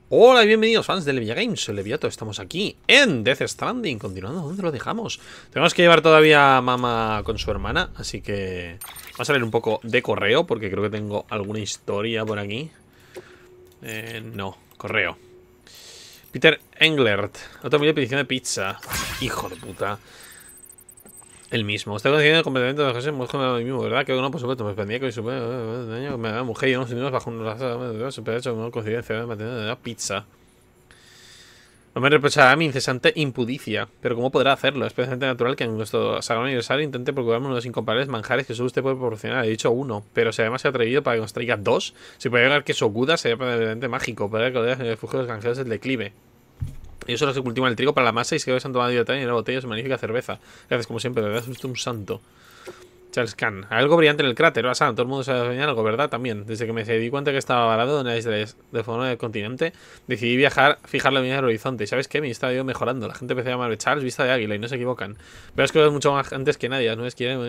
Hola y bienvenidos fans de Levia Games, soy Leviato, estamos aquí en Death Stranding, continuando donde lo dejamos. Tenemos que llevar todavía a Mama con su hermana, así que vamos a leer un poco de correo, porque creo que tengo alguna historia por aquí. No, correo. Peter Englert, otra petición de pizza. Hijo de puta. El mismo. Está consciente completamente de José Mujer a mí mismo, ¿verdad? Que uno, por supuesto, me pendía que daño me da mujer y unos niños bajo una super hecho una coincidencia de mantener la pizza. No me reprochará mi incesante impudicia, pero ¿cómo podrá hacerlo? Es especialmente natural que en nuestro sagrado aniversario intente procurarme unos incomparables manjares que solo usted puede proporcionar. He dicho uno, pero se ve demasiado atrevido para que nos traiga dos. Si puede llegar que Sokuda sería probablemente mágico, para que el refugio de los canjeros del declive. Ellos son los que cultivan el trigo para la masa y se que han tomado libertad y en la botella de su magnífica cerveza. Gracias, como siempre, de verdad es usted un santo. Charles Khan. Algo brillante en el cráter, todo el mundo sabe soñar algo, ¿verdad? También. Desde que me di cuenta que estaba varado en la isla de forma del continente, decidí viajar, fijar la mirada en el horizonte. ¿Y sabes qué? Me estaba yo mejorando. La gente empezó a llamarme Charles Vista de Águila y no se equivocan. Pero es que es mucho más antes que nadie, ¿no? Es que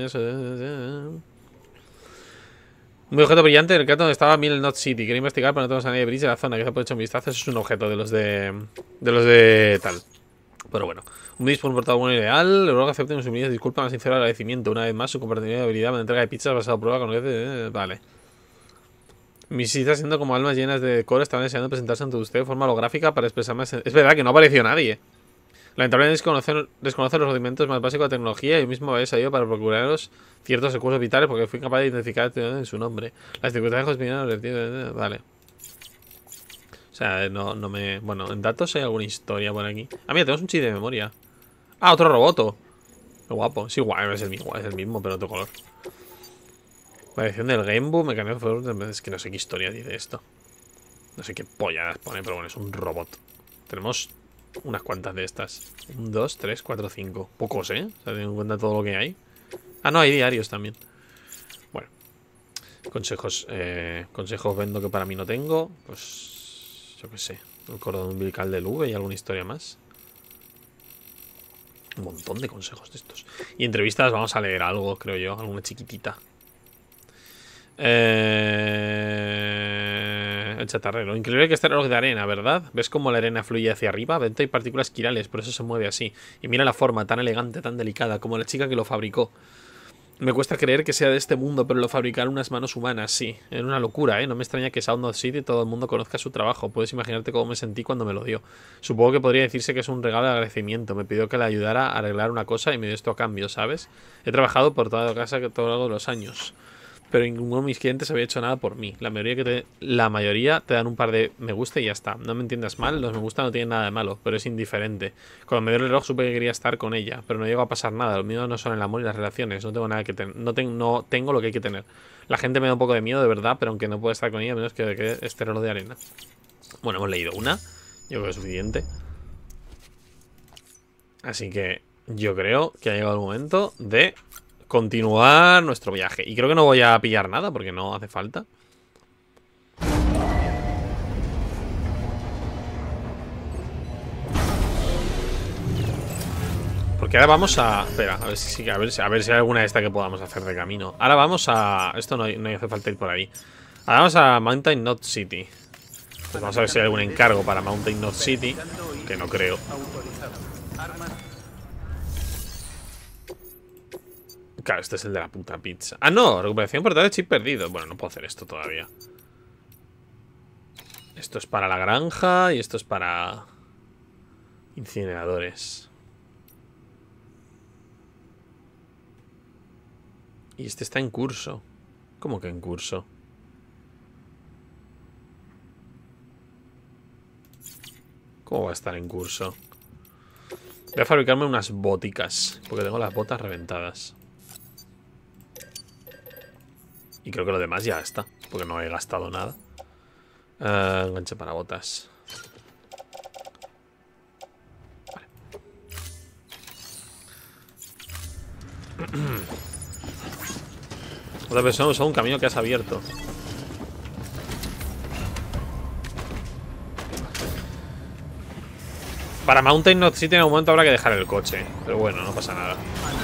un objeto brillante en el cráter donde estaba Mill Knot City. Quería investigar, pero no tenemos a nadie de bridge de la zona. Que se ha hecho un vistazo. Eso es un objeto de los de tal. Pero bueno, un bis por un portador bueno y ideal. Le ruego que acepten sus humildes disculpas, más sincero agradecimiento. Una vez más, su comportamiento de habilidad en entrega de pizzas basado a prueba con vale. Mis citas, siendo como almas llenas de decoro, estaban deseando presentarse ante usted de forma holográfica para expresarme. Es verdad que no apareció nadie. Lamentablemente desconoce los rudimentos más básicos de tecnología y yo mismo había salido para procuraros ciertos recursos vitales porque fui capaz de identificar en su nombre. Las circunstancias vinieron. Vale. O sea, no me... Bueno, en datos hay alguna historia por aquí. Ah, mira, tenemos un chip de memoria. Ah, otro roboto. Qué guapo. Es igual, es el mismo, pero otro color. Variación del Game Boom, mecánico. Es que no sé qué historia dice esto. No sé qué polla pone, pero bueno, es un robot. Tenemos unas cuantas de estas. 1, 2, 3, 4, 5. Pocos, ¿eh? O sea, teniendo en cuenta todo lo que hay. Ah, no, hay diarios también. Bueno. Consejos. Consejos vendo que para mí no tengo. Pues... Yo qué sé. El cordón umbilical del V y alguna historia más. Un montón de consejos de estos. Y entrevistas vamos a leer algo, creo yo. Alguna chiquitita. El chatarrero. Increíble que este reloj de arena, ¿verdad? ¿Ves cómo la arena fluye hacia arriba? Dentro hay partículas quirales, por eso se mueve así. Y mira la forma tan elegante, tan delicada, como la chica que lo fabricó. Me cuesta creer que sea de este mundo, pero lo fabricaron unas manos humanas, sí. Era una locura, ¿eh? No me extraña que Sound of City todo el mundo conozca su trabajo. Puedes imaginarte cómo me sentí cuando me lo dio. Supongo que podría decirse que es un regalo de agradecimiento. Me pidió que le ayudara a arreglar una cosa y me dio esto a cambio, ¿sabes? He trabajado por toda la casa a lo largo de los años, pero ninguno de mis clientes había hecho nada por mí. La mayoría te dan un par de me gusta y ya está. No me entiendas mal, los me gusta no tienen nada de malo, pero es indiferente. Cuando me dio el reloj supe que quería estar con ella, pero no llegó a pasar nada. Lo mío no son el amor y las relaciones. No tengo nada que tener. No tengo lo que hay que tener. La gente me da un poco de miedo, de verdad, pero aunque no pueda estar con ella, menos que este reloj de arena. Bueno, hemos leído una. Yo creo que es suficiente. Así que yo creo que ha llegado el momento de continuar nuestro viaje. Y creo que no voy a pillar nada porque no hace falta. Porque ahora vamos a... Espera, a ver si hay alguna de estas que podamos hacer de camino. Ahora vamos a... Esto no hace falta ir por ahí. Ahora vamos a Mountain Knot City. Pues vamos a ver si hay algún encargo para Mountain Knot City. Que no creo. Claro, este es el de la puta pizza. Ah, no, recuperación portal de chip perdido. Bueno, no puedo hacer esto todavía. Esto es para la granja y esto es para incineradores. Y este está en curso. ¿Cómo que en curso? ¿Cómo va a estar en curso? Voy a fabricarme unas boticas, porque tengo las botas reventadas. Y creo que lo demás ya está, porque no he gastado nada. Enganche para botas. Vale. Otra persona usa un camino que has abierto. Para Mountain Knot City en algún momento habrá que dejar el coche. Pero bueno, no pasa nada.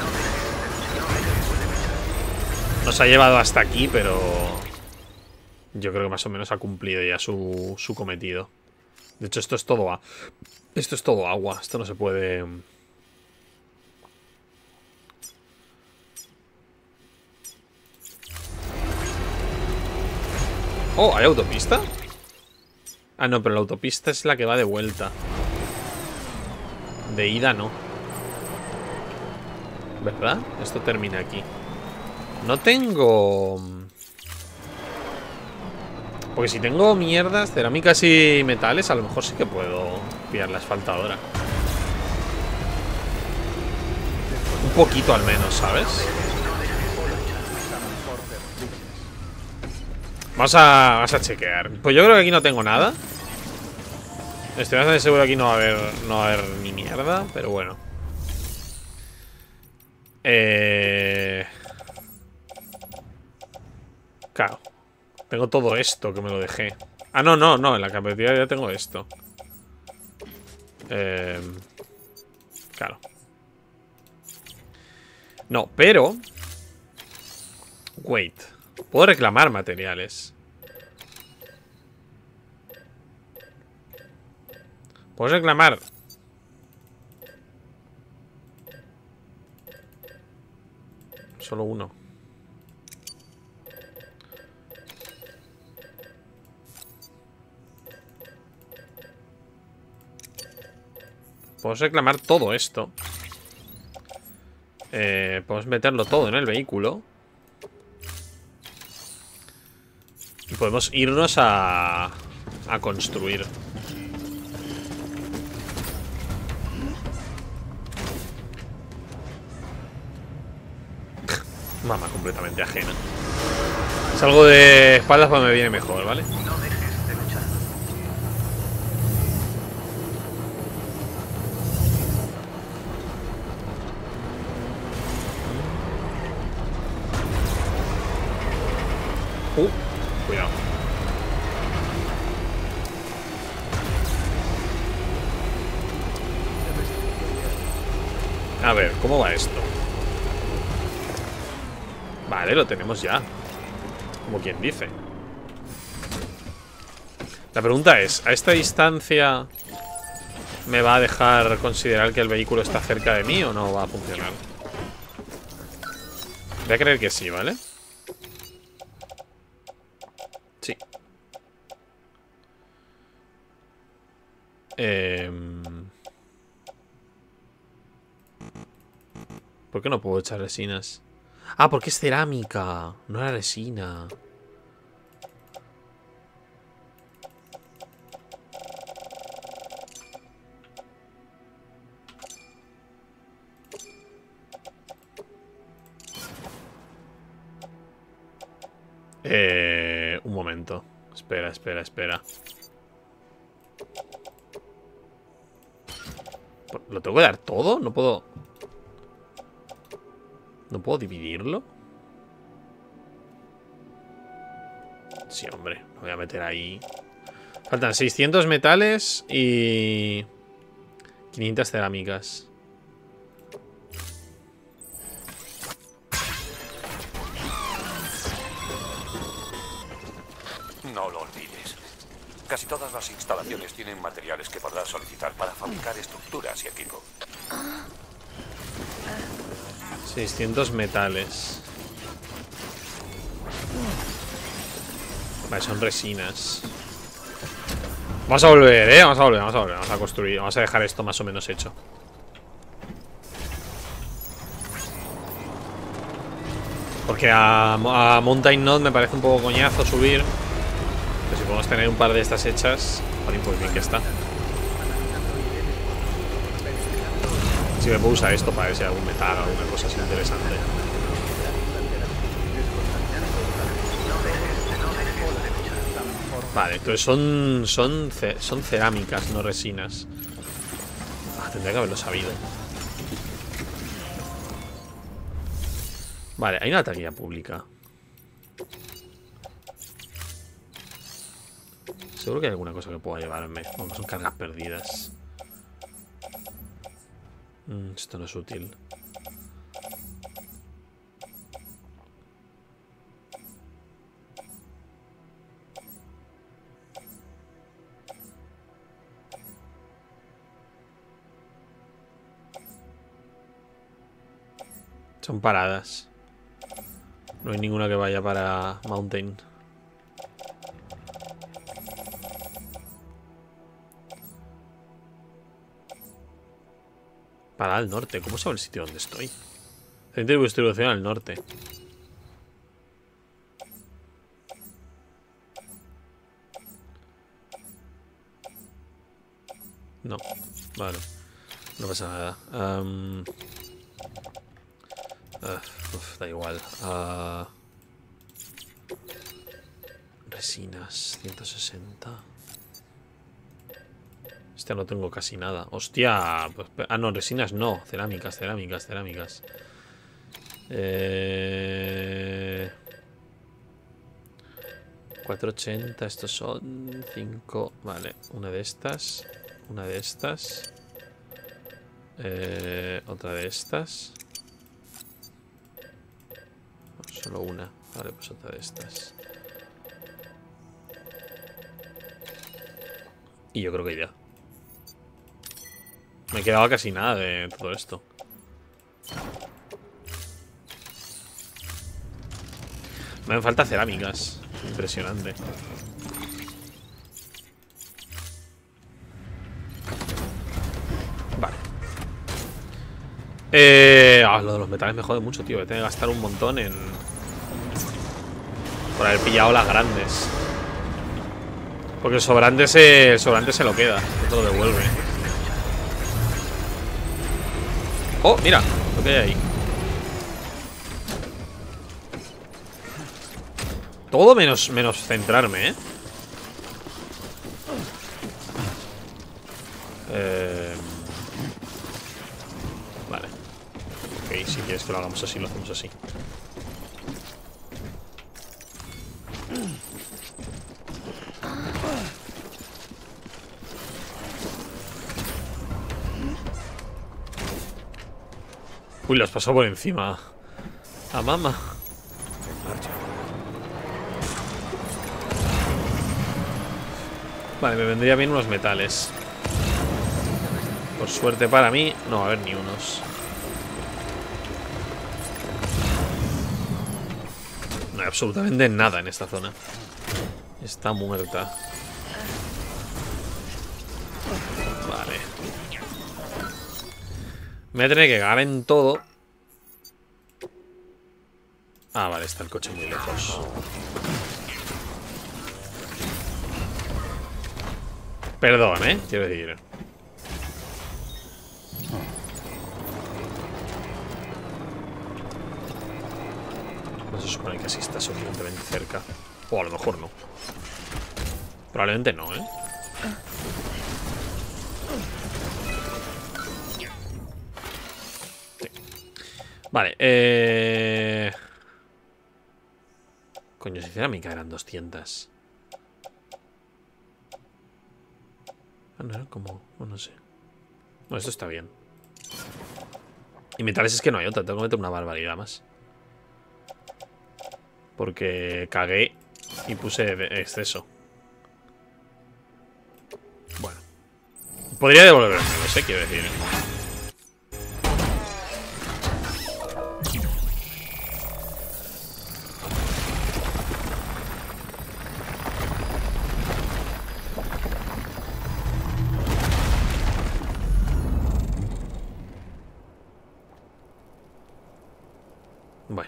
Nos ha llevado hasta aquí, pero... yo creo que más o menos ha cumplido ya su cometido. De hecho, esto es todo esto es todo agua. Esto no se puede... Oh, ¿hay autopista? Ah, no, pero la autopista es la que va de vuelta. De ida no. ¿Verdad? Esto termina aquí. No tengo... Porque si tengo mierdas, cerámicas y metales, a lo mejor sí que puedo pillar la asfaltadora. Un poquito al menos, ¿sabes? Vamos a chequear. Pues yo creo que aquí no tengo nada. Estoy bastante seguro que aquí no va a haber ni mierda, pero bueno. Claro. Tengo todo esto que me lo dejé. Ah, no, no, no. En la cafetería ya tengo esto. Claro. No, pero... Wait. Puedo reclamar materiales. Puedo reclamar... Solo uno. Puedo reclamar todo esto. Podemos meterlo todo en el vehículo. Y podemos irnos a construir. Mamá completamente ajena. Salgo de espaldas para me viene mejor, ¿vale? No dejes de luchar. Cuidado. A ver, ¿cómo va esto? Vale, lo tenemos ya. Como quien dice. La pregunta es, ¿a esta distancia me va a dejar considerar que el vehículo está cerca de mí o no va a funcionar? Voy a creer que sí, ¿vale? Sí. ¿Por qué no puedo echar resinas? Ah, porque es cerámica, no era resina. Un momento. Espera, espera, espera. ¿Lo tengo que dar todo? ¿No puedo...? ¿No puedo dividirlo? Sí, hombre. Lo voy a meter ahí. Faltan 600 metales y... 500 cerámicas. No lo olvides. Casi todas las instalaciones tienen materiales que podrás solicitar para fabricar estructuras y equipo. 600 metales. Vale, son resinas. Vamos a volver, vamos a volver, vamos a volver. Vamos a construir, vamos a dejar esto más o menos hecho. Porque a Mountain Knot me parece un poco coñazo subir. Pero si podemos tener un par de estas hechas, joder, pues bien que está. Si me puedo usar esto para ver si hay algún metal o alguna cosa así interesante. Vale, entonces son cerámicas, no resinas. Ah, tendría que haberlo sabido. Vale, hay una taquilla pública. Seguro que hay alguna cosa que pueda llevarme. Aunque son cargas perdidas. Esto no es útil. Son paradas. No hay ninguna que vaya para Mountain. Para al norte. ¿Cómo sabe el sitio donde estoy? Centro de distribución al norte. No. Vale. No pasa nada. Da igual. Resinas, 160. Este no tengo casi nada. Hostia. Pues, no, resinas no. Cerámicas. 480. Estos son 5. Vale. Una de estas. Otra de estas. No, solo una. Vale, pues otra de estas. Y yo creo que ya. Me quedaba casi nada de todo esto. Me hacen falta cerámicas. Impresionante. Vale. Lo de los metales me jode mucho, tío. Voy a tener que gastar un montón en... por haber pillado las grandes. Porque el sobrante se lo queda. No te lo devuelve. Oh, mira lo que hay ahí. Todo menos centrarme, Vale. Ok, si quieres que lo hagamos así, lo hacemos así. Uy, los pasó por encima. A mama. Vale, me vendría bien unos metales. Por suerte para mí, no va a haber ni unos. No hay absolutamente nada en esta zona. Está muerta. Vale. Me voy a tener que cagar en todo. Ah, vale, está el coche muy lejos. Perdón, quiero decir. No se supone que así está suficientemente cerca. O a lo mejor no. Probablemente no, Sí. Vale, coño, si cerámica eran 200. No era como... no sé. Bueno, esto está bien. Y metales es que no hay otra. Tengo que meter una barbaridad más. Porque cagué y puse exceso. Bueno. Podría devolverme, no sé, quiero decir. Bueno.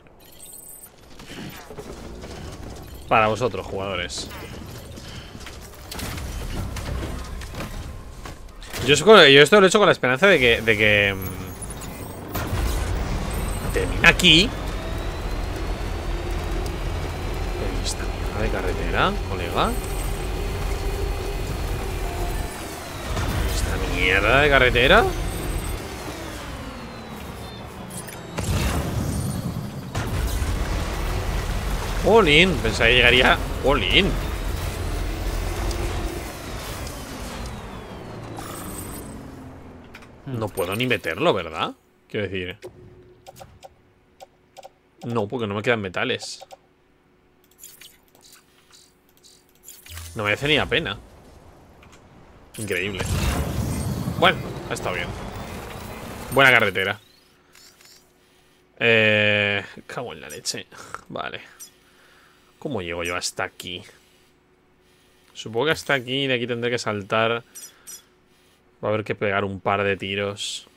Para vosotros, jugadores. Yo esto lo he hecho con la esperanza de que termina aquí. Esta mierda de carretera, colega. Esta mierda de carretera. All-in, pensaba que llegaría all-in. No puedo ni meterlo, ¿verdad? Quiero decir. No, porque no me quedan metales. No me hace ni la pena. Increíble. Bueno, ha estado bien. Buena carretera. Cago en la leche. Vale. ¿Cómo llego yo hasta aquí? Supongo que hasta aquí. De aquí tendré que saltar. Va a haber que pegar un par de tiros.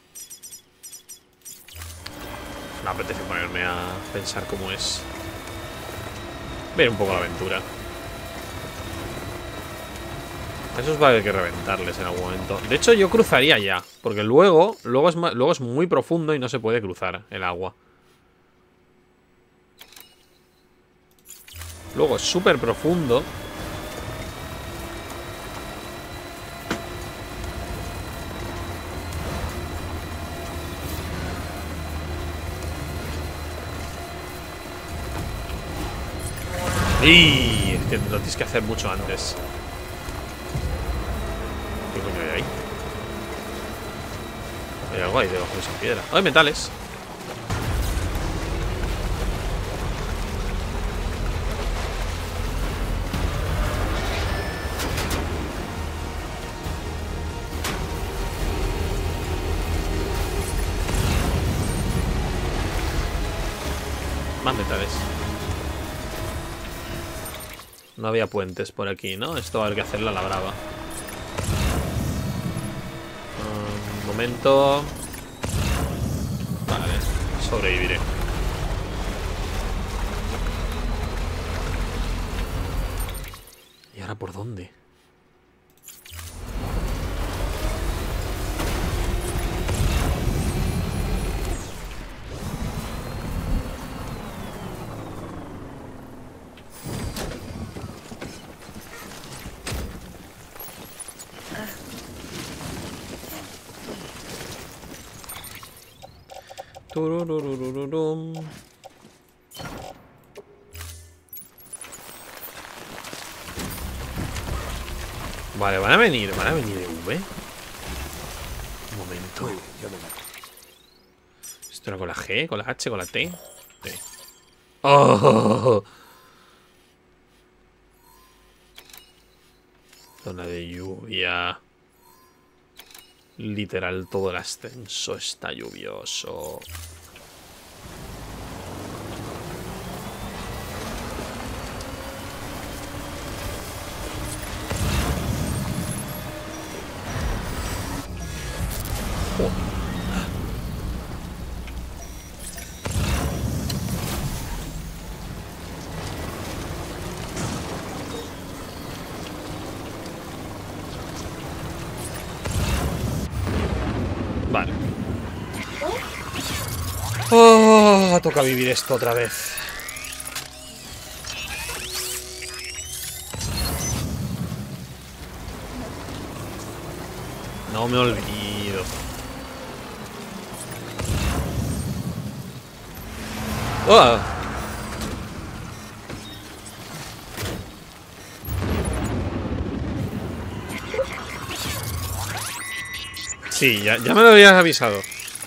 No apetece ponerme a pensar cómo es. Ver un poco la aventura. A esos va a haber que reventarles en algún momento. De hecho, yo cruzaría ya. Porque luego es muy profundo y no se puede cruzar el agua. Luego es súper profundo. ¡Y! Es que lo tienes que hacer mucho antes. ¿Qué coño hay ahí? Hay algo ahí debajo de esa piedra. ¡Ay, metales! Más metales. No había puentes por aquí, ¿no? Esto va a haber que hacerla a la brava. Un momento. Vale, sobreviviré. ¿Y ahora por dónde? Turururururum. Vale, van a venir V. Un momento. ¿Esto era con la G? ¿Con la H? ¿Con la T? T. ¡Oh! Zona de lluvia. Literal, todo el ascenso está lluvioso. Vale. Oh, toca vivir esto otra vez. No me olvido. ¡Oh! Sí, ya me lo habías avisado.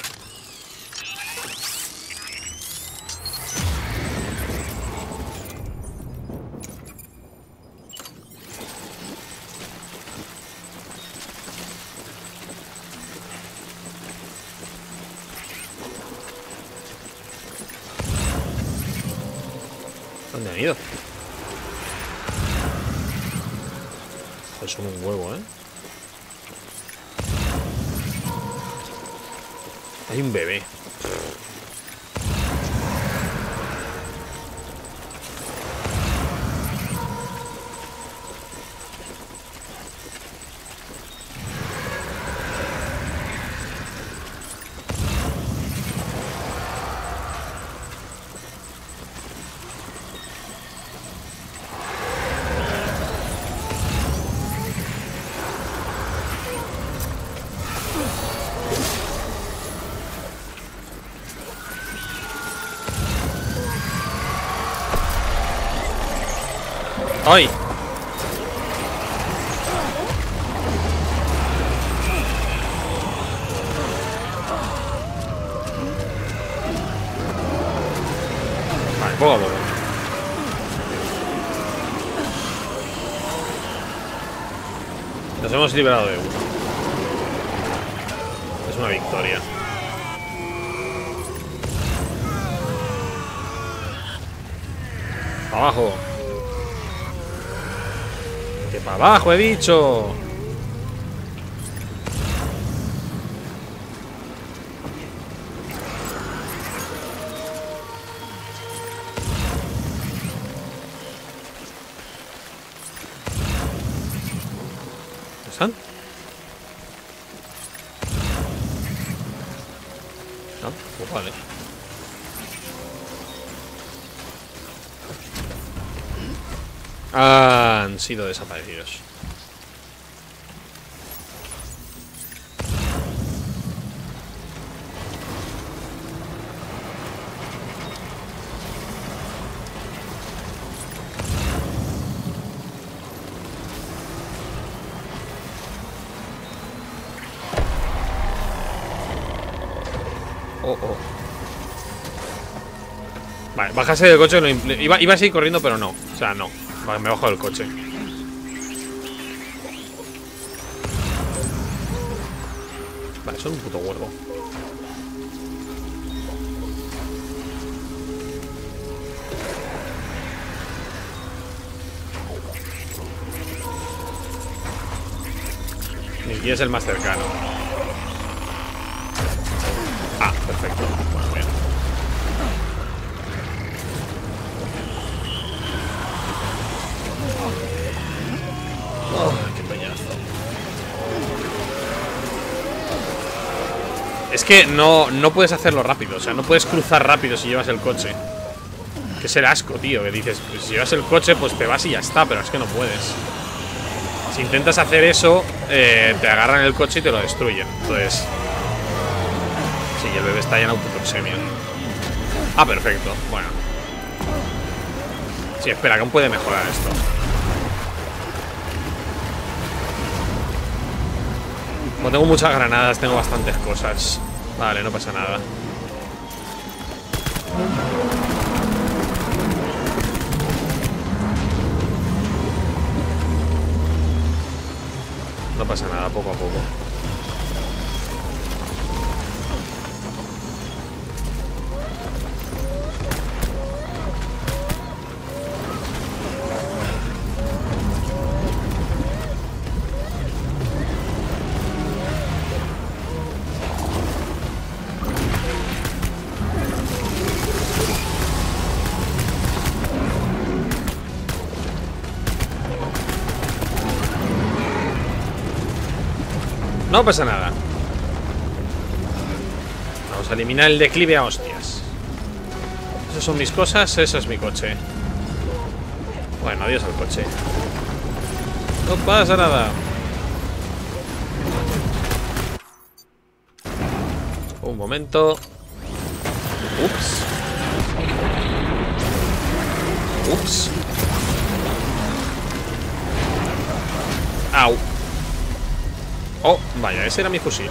¿Dónde han ido? Joder, son un huevo, ¿eh? Hay un bebé. ¡Ay! Vale, poco a poco. Nos hemos liberado de uno. Es una victoria. Abajo. Que para abajo he dicho. ¿Están? No, pues vale. Han sido desaparecidos. Oh, oh. Vale, bájase del coche. Iba a seguir corriendo, pero no. O sea, no. Vale, me bajo del coche. Vale, son un puto huevo. Ni siquiera es el más cercano. Ah, perfecto. Bueno, bien. Oh, qué peñazo. Es que no puedes hacerlo rápido. O sea, no puedes cruzar rápido si llevas el coche. Que es el asco, tío. Que dices, pues, si llevas el coche, pues te vas y ya está. Pero es que no puedes. Si intentas hacer eso, te agarran el coche y te lo destruyen. Entonces... sí, el bebé está ya en autoproxemia. Ah, perfecto. Bueno. Sí, espera, que aún puede mejorar esto. Como tengo muchas granadas, tengo bastantes cosas. Vale, no pasa nada. No pasa nada, poco a poco. No pasa nada. Vamos a eliminar el declive a hostias. Esas son mis cosas, eso es mi coche. Bueno, adiós al coche. No pasa nada. Un momento. Ups. Ups. Au. Oh, vaya, ese era mi fusil.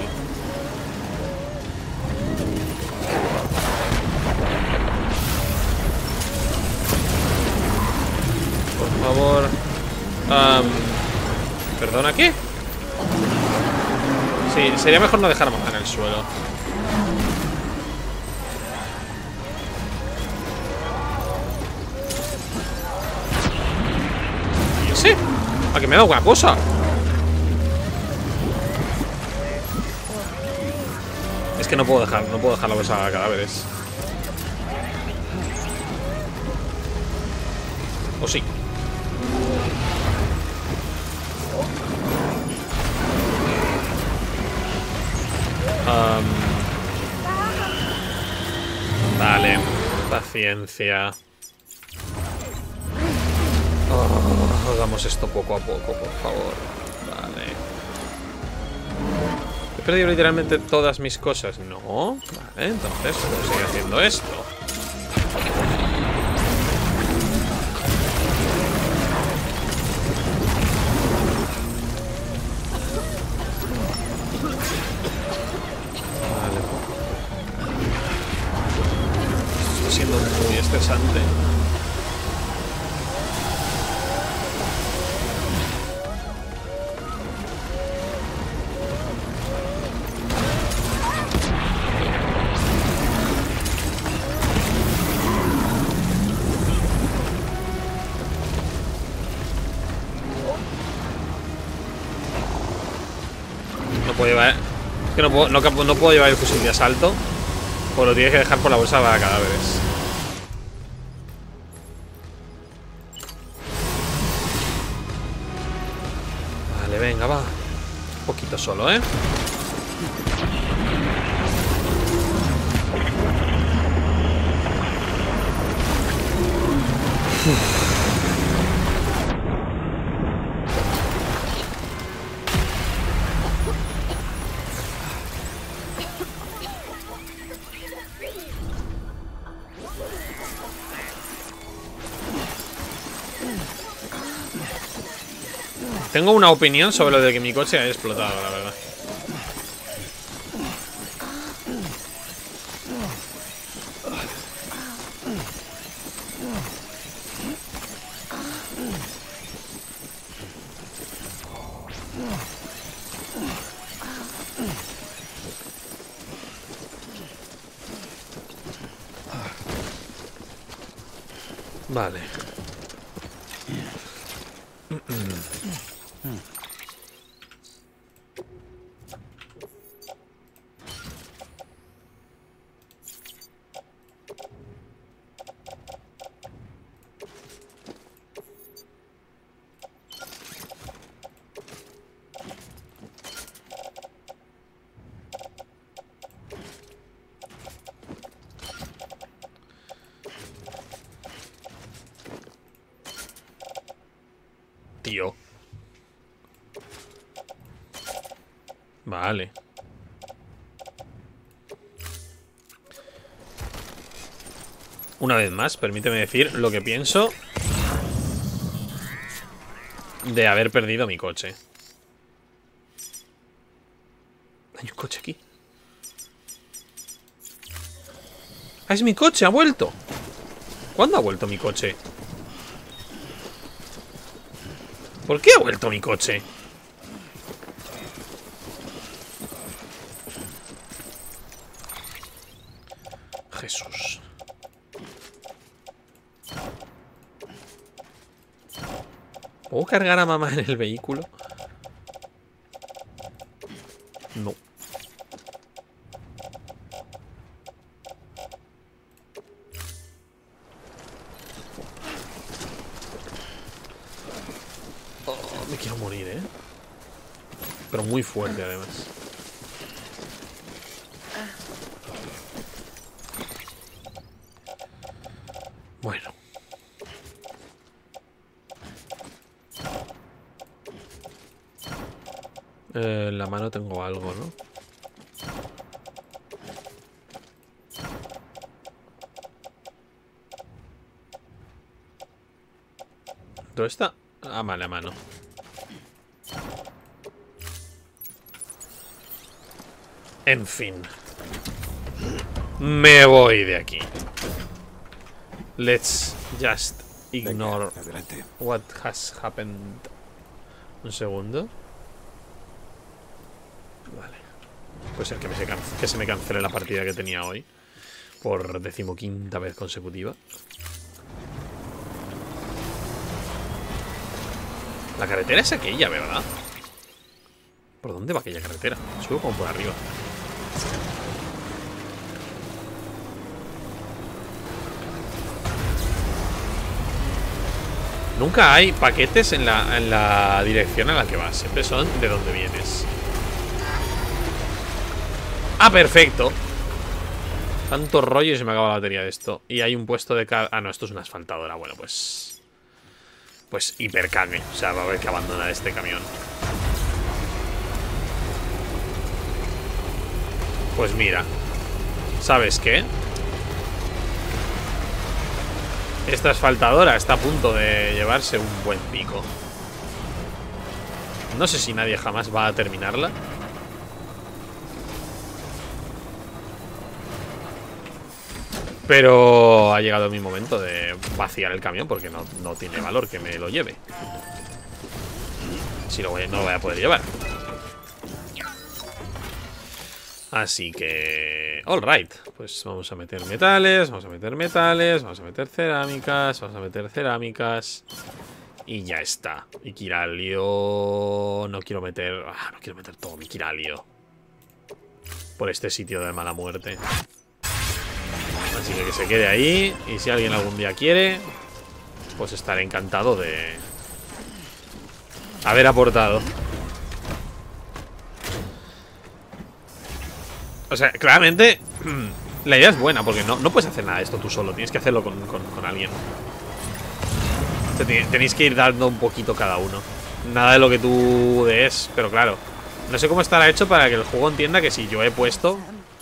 Por favor. ¿Perdona qué? Sí, sería mejor no dejar más en el suelo. ¿Y ese? ¿A que me da alguna cosa? Es que no puedo dejarlo besar a cadáveres. ¿O sí? Vale, paciencia. Hagamos esto poco a poco, por favor. Vale. ¿He perdido literalmente todas mis cosas? No. Vale, entonces puedo seguir haciendo esto. Vale. Esto está siendo muy estresante. No puedo llevar... Es que no puedo llevar el fusil de asalto. Pues lo tienes que dejar por la bolsa para cadáveres. Vale, venga, va. Un poquito solo, ¿eh? Tengo una opinión sobre lo de que mi coche haya explotado, la verdad. Vale. Tío. Vale. Una vez más, permíteme decir lo que pienso de haber perdido mi coche. Hay un coche aquí. ¡Ah, es mi coche! ¡Ha vuelto! ¿Cuándo ha vuelto mi coche? ¿Por qué ha vuelto mi coche? Jesús. ¿Puedo cargar a mamá en el vehículo? No. Oh, me quiero morir, ¿eh? Pero muy fuerte, además. Bueno. En la mano tengo algo, ¿no? ¿Dónde está? Ah, vale, a mano. En fin. Me voy de aquí. Let's just ignore what has happened. Un segundo. Vale. Puede ser que se me cancele la partida que tenía hoy. Por 15ª vez consecutiva. La carretera es aquella, ¿verdad? ¿Por dónde va aquella carretera? Subo como por arriba. Nunca hay paquetes en la dirección a la que vas. Siempre son de donde vienes. ¡Ah, perfecto! Tanto rollo y se me acaba la batería de esto. Y hay un puesto de... Ah, no, esto es una asfaltadora. Bueno, pues hipercague. O sea, va a haber que abandonar este camión. Pues mira, ¿sabes qué? Esta asfaltadora está a punto de llevarse un buen pico. No sé si nadie jamás va a terminarla. Pero ha llegado mi momento de vaciar el camión porque no tiene valor que me lo lleve. Si no lo voy a poder llevar. Así que... Alright. Pues vamos a meter metales, vamos a meter metales, vamos a meter cerámicas, vamos a meter cerámicas. Y ya está. Y Kiralio... No quiero meter... no quiero meter todo mi Kiralio por este sitio de mala muerte. Así que se quede ahí. Y si alguien algún día quiere, pues estaré encantado de haber aportado. O sea, claramente la idea es buena, porque no puedes hacer nada de esto tú solo. Tienes que hacerlo con alguien. O sea, tenéis que ir dando un poquito cada uno. Nada de lo que tú des, pero claro, no sé cómo estará hecho para que el juego entienda que si yo he puesto...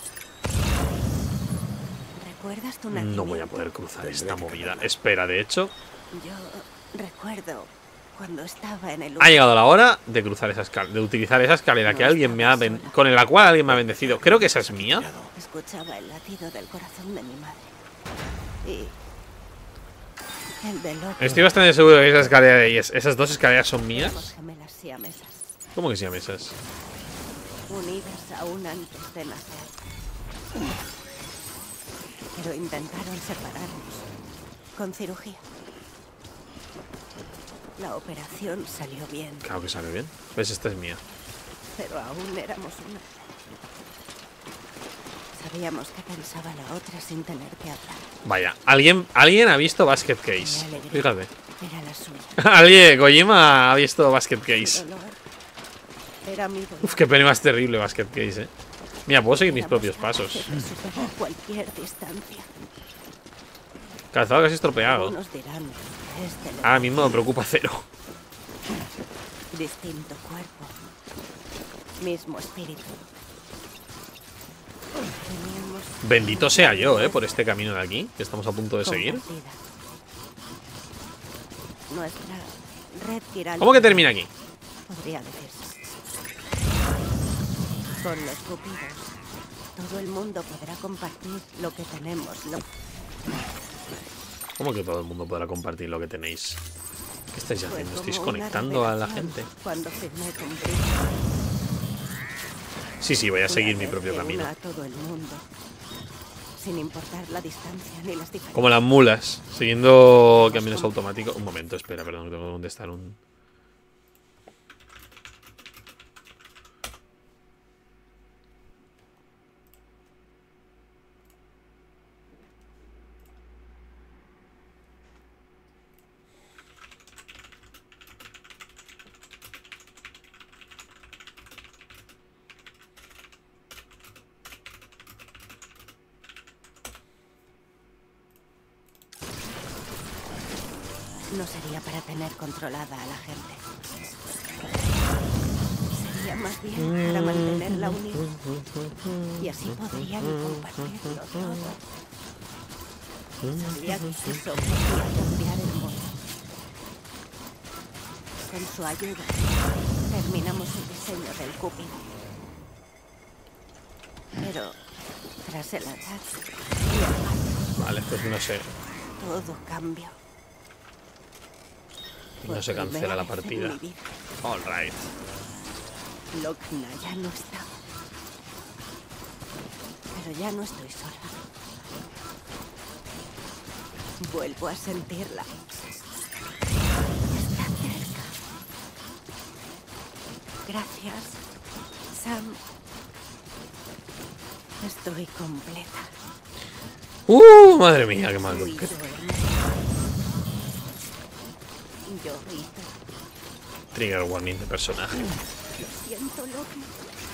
No voy a poder cruzar esta movida. Espera, de hecho... Yo recuerdo cuando estaba en el... Ha llegado la hora de cruzar esa escalera, de utilizar esa escalera que alguien me ha con la cual alguien me ha bendecido. Creo que esa es mía. Escuchaba el latido del corazón de mi madre. Y el del otro. Estoy bastante seguro de que esa escalera y esas dos escaleras son mías. Éramos gemelas siamesas, ¿Cómo que siamesas? unidas aún antes de nacer. Pero intentaron separarnos con cirugía. La operación salió bien, Claro que sale bien. Pues esta es mía. pero aún éramos una. Sabíamos que pensaba la otra sin tener que hablar. Vaya, alguien ha visto Basket Case. Mi alegría Fíjate. era la suya. Alguien, Kojima ha visto Basket Case. Mi dolor era mi dolor. Uf, qué peli más terrible Basket Case, Mira, puedo seguir mis propios pasos. Éramos capaces de superar cualquier distancia. Calzado casi estropeado. Algunos dirán que es de Ahora mismo me preocupa cero. distinto cuerpo, mismo espíritu. Teníamos Bendito sea yo, por este camino de aquí, que estamos a punto de seguir. compartida. Nuestra red Kiral. ¿Cómo que termina aquí? Podría decirse. Con los cupidos, todo el mundo podrá compartir lo que tenemos. ¿Cómo que todo el mundo podrá compartir lo que tenéis? ¿Qué estáis Fue haciendo? ¿Estáis como una conectando a la revelación gente? Cuando firmé con Brit. Sí, voy a seguir Una mi propio red que camino. una a todo el mundo, sin importar la distancia ni las diferencias. Como las mulas, siguiendo caminos automáticos. Un momento, espera, perdón, que tengo que contestar un... No sería para tener controlada a la gente. Sería más bien para mantenerla unida. Y así podrían compartirlo todo. Sabía que eso podría cambiar el mundo. Con su ayuda, terminamos el diseño del Cúpido. Pero tras el ataque y el fallo, Vale, pues no sé. todo cambió. No se cancela la partida. Alright. Lochna ya no está. Pero ya no estoy sola. Vuelvo a sentirla. Está cerca. Gracias, Sam. Estoy completa. Madre mía, qué mal. Tú y yo, hermano. Yo y tú. Trigger warning de personaje. Lo siento, Loki.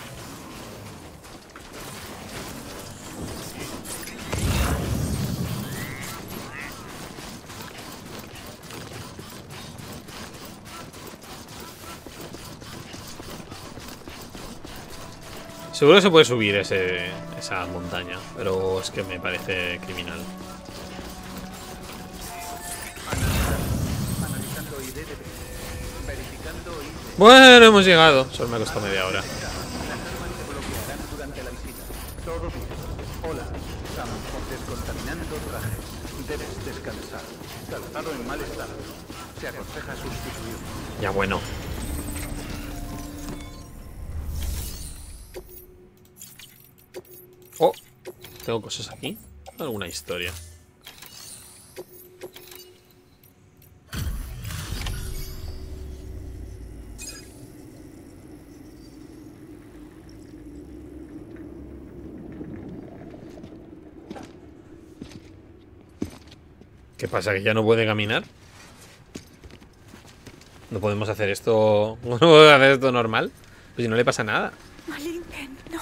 Seguro que se puede subir esa montaña, pero es que me parece criminal. Bueno, hemos llegado. Solo me ha costado media hora. Hola, Sam, descontaminando trajes. Debes descansar. Calzado en mal estado. Se aconseja sustituirlo. Ya bueno. Oh, tengo cosas aquí. Alguna historia. ¿Qué pasa? ¿Que ya no puede caminar? ¿No podemos hacer esto? ¿No podemos hacer esto normal? Pues si no le pasa nada. Malingen, no.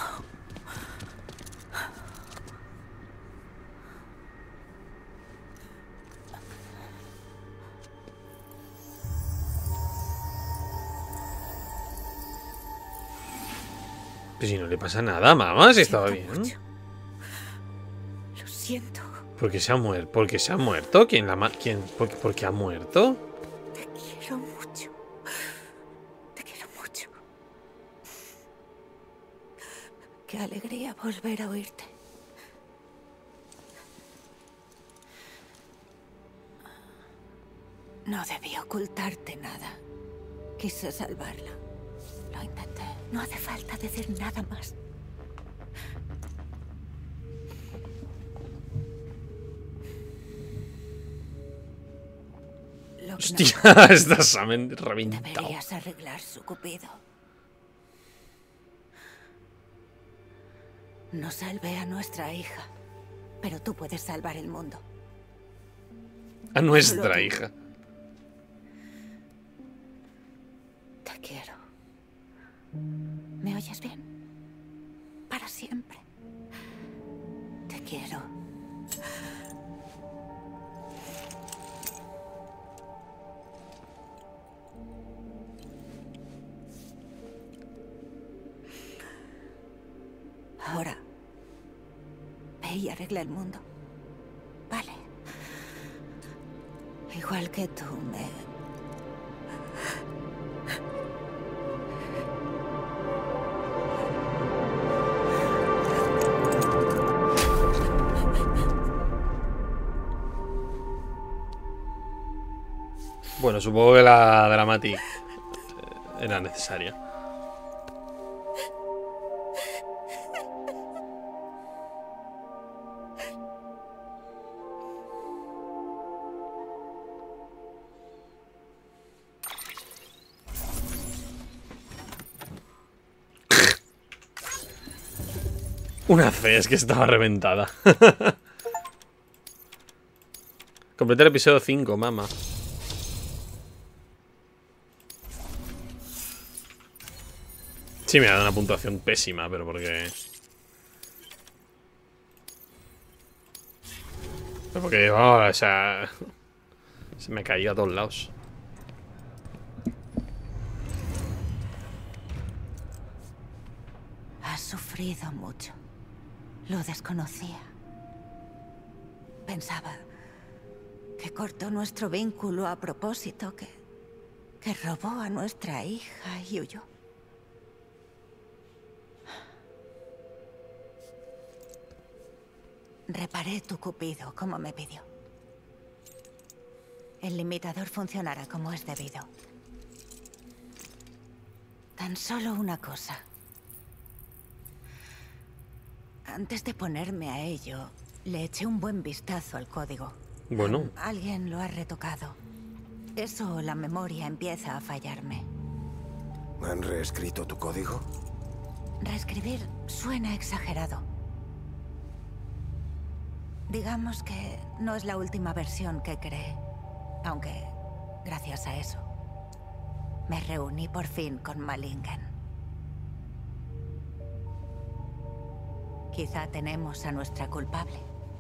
Pues si no le pasa nada, mamá, si estaba Siento bien. mucho. Lo siento. ¿Por qué se ha muerto? ¿Por qué se ha muerto? ¿Quién la quién? ¿Por qué ha muerto? Te quiero mucho. Te quiero mucho. Qué alegría volver a oírte. No debí ocultarte nada. Quise salvarla. Lo intenté. No hace falta decir nada más. Lo que Hostia, no está Samen reventado. deberías arreglar su cupido. No salvé a nuestra hija, pero tú puedes salvar el mundo. A nuestra hija. Te quiero. ¿Me oyes bien? Para siempre. Te quiero. Ahora, ve y arregla el mundo. Vale. Igual que tú me... Bueno, supongo que la Dramatic era necesaria. Una C, es que estaba reventada. Completé el episodio 5, mamá. Sí, me ha dado una puntuación pésima, pero porque... Pero porque, oh, o sea... Se me caía a todos lados. Has sufrido mucho. Lo desconocía. Pensaba que cortó nuestro vínculo a propósito, que robó a nuestra hija y huyó. Reparé tu cupido como me pidió. El limitador funcionará como es debido. Tan solo una cosa. Antes de ponerme a ello, le eché un buen vistazo al código. Bueno. Alguien lo ha retocado. Eso, la memoria empieza a fallarme. ¿Han reescrito tu código? Reescribir suena exagerado. Digamos que no es la última versión que creé. Aunque, gracias a eso, me reuní por fin con Malingen. Quizá tenemos a nuestra culpable.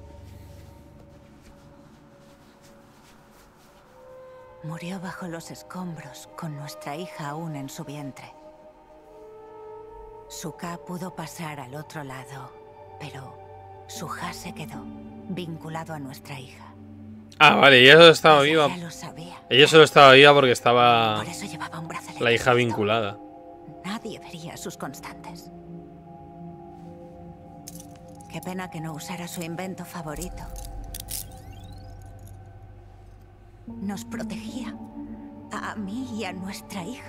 Murió bajo los escombros con nuestra hija aún en su vientre. Suka pudo pasar al otro lado, pero Suha se quedó vinculado a nuestra hija. Ah, vale, ella solo estaba viva. Ya lo sabía. Ella solo estaba viva porque estaba Por eso llevaba un brazalete. la hija puesto. vinculada. Nadie vería sus constantes. Qué pena que no usara su invento favorito. Nos protegía a mí y a nuestra hija.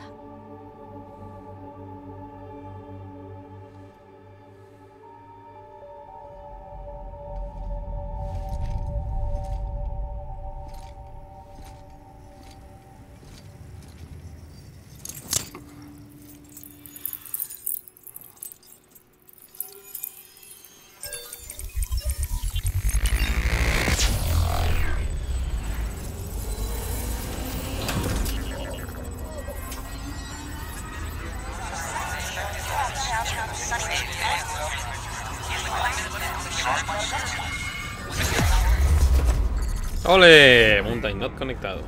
¡Ole! Mountain not conectado.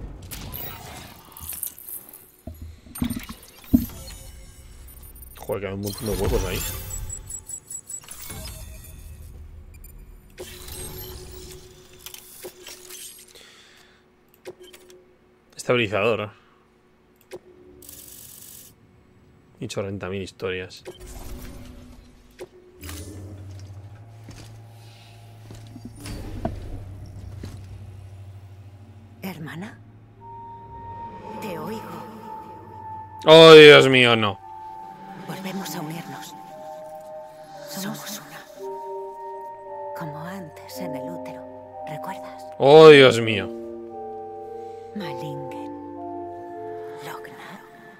Joder, quedan un montón de huevos ahí. Estabilizador. Y 40.000 historias. Hermana, te oigo. ¡Oh, Dios mío, no! Volvemos a unirnos. Somos una. Como antes en el útero. ¿Recuerdas? ¡Oh, Dios mío! Malingen. Logna.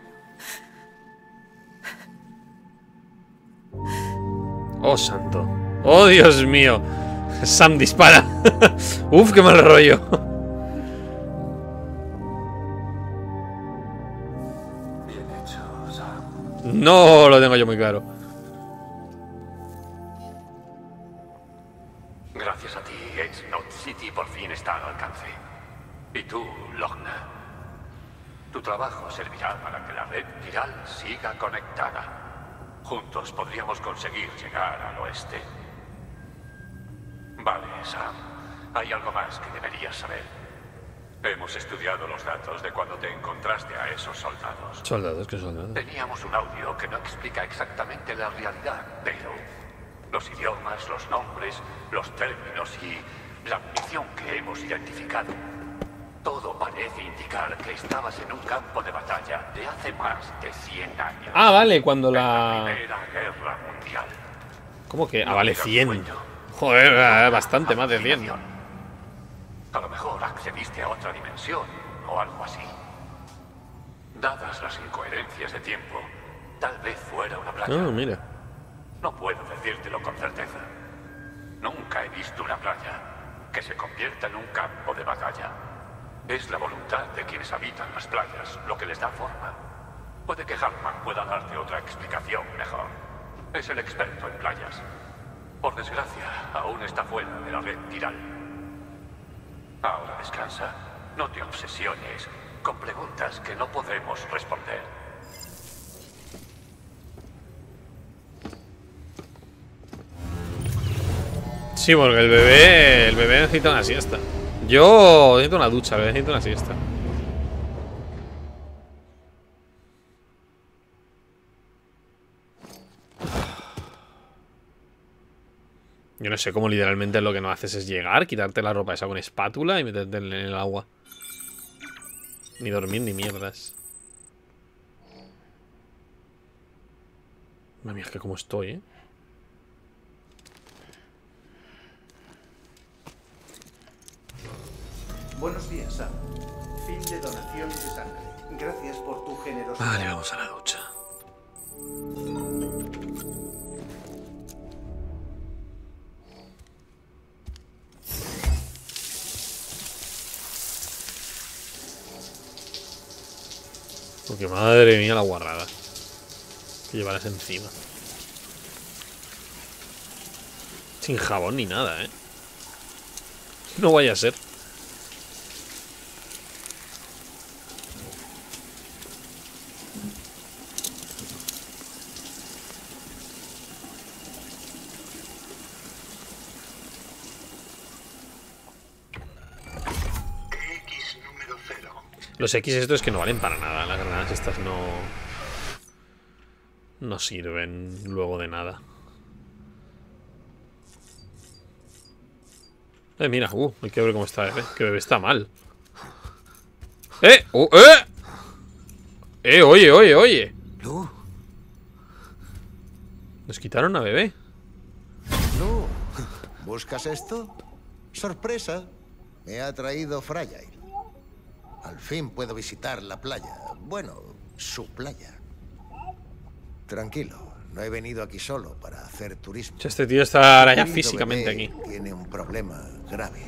¡Oh, santo! ¡Oh, Dios mío! Sam dispara. Uf, qué mal rollo. Bien hecho, Sam. No lo tengo yo muy claro. Gracias a ti, Edge Knot City por fin está al alcance. Y tú, Logna. Tu trabajo servirá para que la red viral siga conectada. Juntos podríamos conseguir llegar al oeste. Vale, Sam. Hay algo más que deberías saber. Hemos estudiado los datos de cuando te encontraste a esos soldados. ¿Soldados? ¿Qué soldados? Teníamos un audio que no explica exactamente la realidad, pero los idiomas, los nombres, los términos y la munición que hemos identificado, todo parece indicar que estabas en un campo de batalla de hace más de 100 años. Ah, vale, cuando En la la... Primera Guerra Mundial. ¿Cómo que? Ah, No vale, era un 100. sueño. Joder, bastante, más de 100. A lo mejor accediste a otra dimensión o algo así. Dadas las incoherencias de tiempo, tal vez fuera una playa. Ah, mira. No puedo decírtelo con certeza. Nunca he visto una playa que se convierta en un campo de batalla. Es la voluntad de quienes habitan las playas lo que les da forma. Puede que Hartman pueda darte otra explicación mejor. Es el experto en playas. Por desgracia, aún está fuera de la red viral. Ahora descansa. No te obsesiones con preguntas que no podemos responder. Sí, porque el bebé necesita una siesta. Yo necesito una ducha, el bebé necesita una siesta. Yo no sé cómo literalmente lo que no haces es llegar, quitarte la ropa esa con espátula y meterte en el agua. Ni dormir ni mierdas. Madre mía, es que cómo estoy, ¿eh? Buenos días, Sam. Fin de donación de sangre. Gracias por tu generosidad. Vale, vamos a la ducha. Porque madre mía la guarrada que llevarás encima. Sin jabón ni nada, ¿eh? No vaya a ser. Los X estos que no valen para nada. Las granadas estas no sirven luego de nada. Mira, hay que ver cómo está bebé. Que bebé está mal. Oye. Lu, Nos quitaron a bebé. Lu, ¿buscas esto? Sorpresa, me ha traído Fragile. Al fin puedo visitar la playa. Bueno, su playa. Tranquilo, no he venido aquí solo para hacer turismo. Este tío está ahora ya Mi querido físicamente bebé aquí. Tiene un problema grave.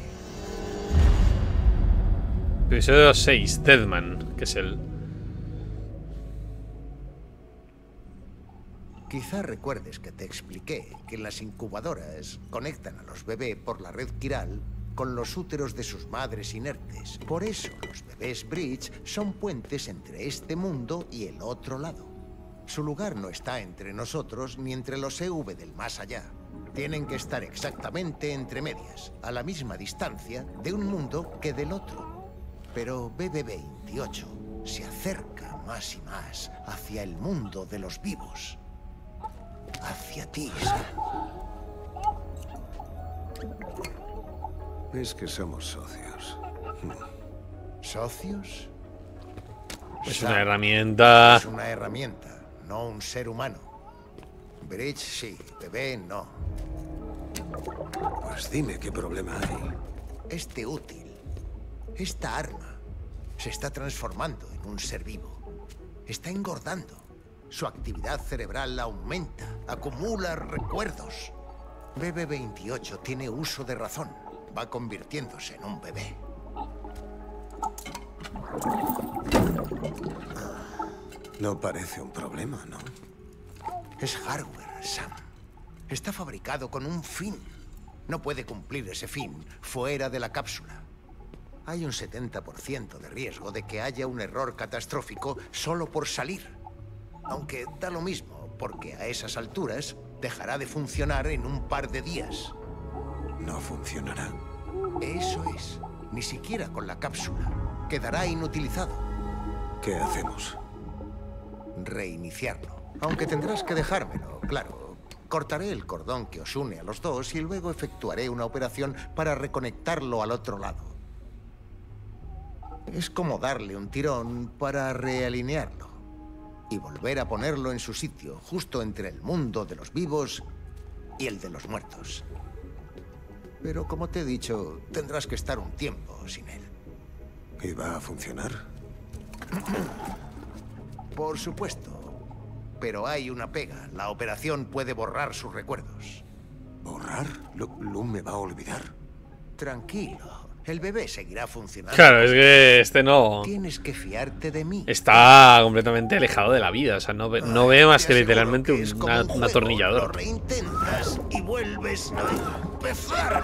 Episodio 6, Deadman, que es el... Quizá recuerdes que te expliqué que las incubadoras conectan a los bebés por la red quiral con los úteros de sus madres inertes. Por eso los bebés Bridge son puentes entre este mundo y el otro lado. Su lugar no está entre nosotros ni entre los EV del más allá. Tienen que estar exactamente entre medias, a la misma distancia de un mundo que del otro. Pero BB-28 se acerca más y más hacia el mundo de los vivos. Hacia ti, Sam. Es que somos socios. ¿Socios? Es Sam, una herramienta. es una herramienta, no un ser humano. Bridge sí, bebé no. Pues dime qué problema hay. Este útil, esta arma, se está transformando en un ser vivo. Está engordando. Su actividad cerebral aumenta, acumula recuerdos. BB-28 tiene uso de razón. Va convirtiéndose en un bebé. No parece un problema, ¿no? Es hardware, Sam. Está fabricado con un fin. No puede cumplir ese fin fuera de la cápsula. Hay un 70% de riesgo de que haya un error catastrófico solo por salir. Aunque da lo mismo, porque a esas alturas dejará de funcionar en un par de días. No funcionará. Eso es. Ni siquiera con la cápsula. Quedará inutilizado. ¿Qué hacemos? Reiniciarlo. Aunque tendrás que dejármelo, claro. Cortaré el cordón que os une a los dos y luego efectuaré una operación para reconectarlo al otro lado. Es como darle un tirón para realinearlo y volver a ponerlo en su sitio, justo entre el mundo de los vivos y el de los muertos. Pero como te he dicho, tendrás que estar un tiempo sin él. ¿Y va a funcionar? Por supuesto. Pero hay una pega. La operación puede borrar sus recuerdos. ¿Borrar? ¿Lu me va a olvidar? Tranquilo. El bebé seguirá funcionando. Claro, es que este no. Tienes que fiarte de mí. Está completamente alejado de la vida. O sea, no ve más Te que aseguro literalmente que es como un un juego. Lo atornillador. reintentas y vuelves a empezar.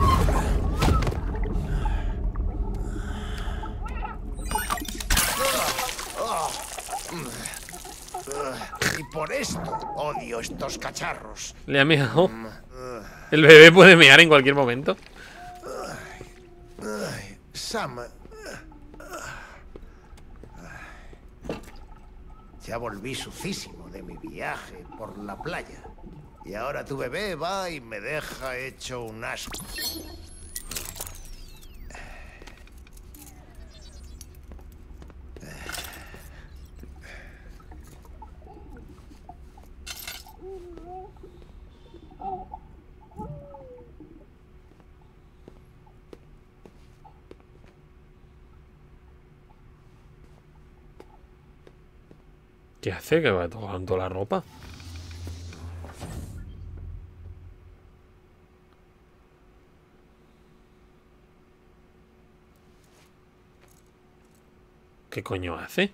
Y por esto odio estos cacharros. Le ha meado. El bebé puede mear en cualquier momento. Sam. Ya volví sucísimo de mi viaje por la playa. Y ahora tu bebé va y me deja hecho un asco. ¿Qué hace? ¿Que va tocando la ropa? ¿Qué coño hace?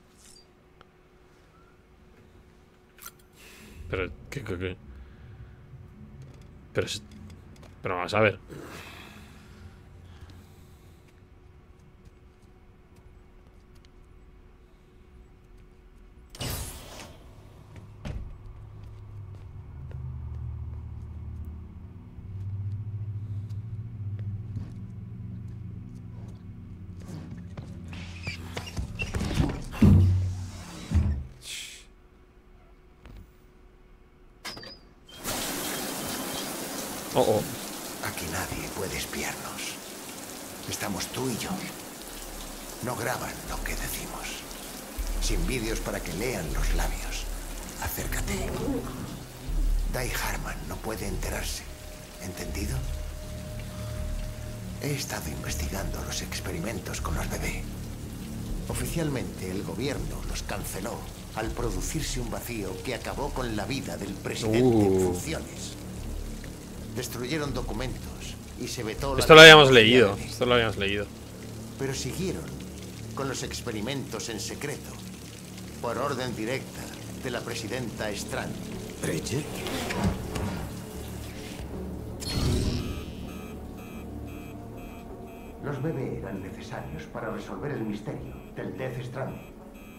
Pero, ¿qué? Pero vamos a ver. Oh. Aquí nadie puede espiarnos. Estamos tú y yo. No graban lo que decimos. Sin vídeos para que lean los labios. Acércate. Dai Harman no puede enterarse. ¿Entendido? He estado investigando los experimentos con los bebés. Oficialmente el gobierno los canceló al producirse un vacío que acabó con la vida del presidente en funciones. Destruyeron documentos y se vetó. Esto lo habíamos leído. Esto lo habíamos leído. Pero siguieron con los experimentos en secreto, por orden directa de la presidenta Strand. ¿Bridget? Los bebés eran necesarios para resolver el misterio del Death Stranding.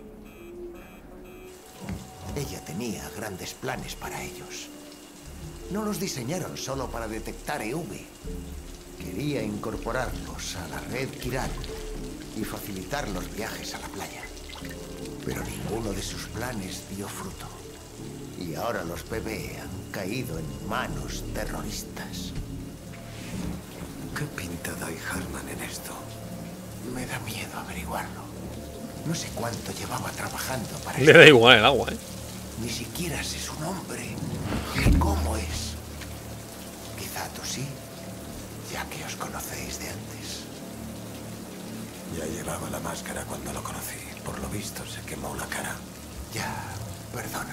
Ella tenía grandes planes para ellos. No los diseñaron solo para detectar EV. Quería incorporarlos a la red Kiral y facilitar los viajes a la playa. Pero ninguno de sus planes dio fruto. Y ahora los bebés han caído en manos terroristas. ¿Qué pinta Dai Harman en esto? Me da miedo averiguarlo. No sé cuánto llevaba trabajando para Le da igual el agua, ¿eh? Ni siquiera sé su nombre, ni cómo es. Quizá tú sí, ya que os conocéis de antes. Ya llevaba la máscara cuando lo conocí. Por lo visto, se quemó la cara. Ya, perdona.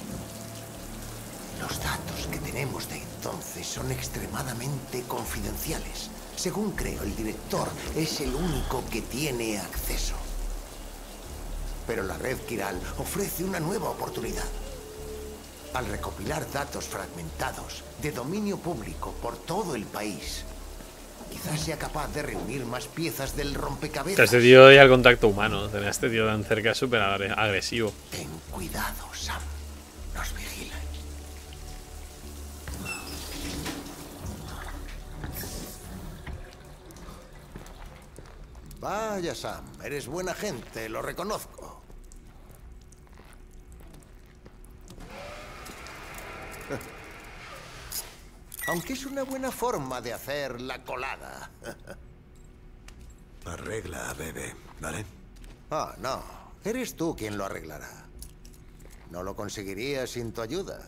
Los datos que tenemos de entonces son extremadamente confidenciales. Según creo, el director es el único que tiene acceso. Pero la red Kiral ofrece una nueva oportunidad. Al recopilar datos fragmentados de dominio público por todo el país, quizás sea capaz de reunir más piezas del rompecabezas. Este tío ya el contacto humano. Tener a este tío tan cerca es súper agresivo. Ten cuidado, Sam. Nos vigilan. Vaya, Sam. Eres buena gente, lo reconozco. Aunque es una buena forma de hacer la colada. Arregla a Bebe, ¿vale? Ah, no. Eres tú quien lo arreglará. No lo conseguiría sin tu ayuda.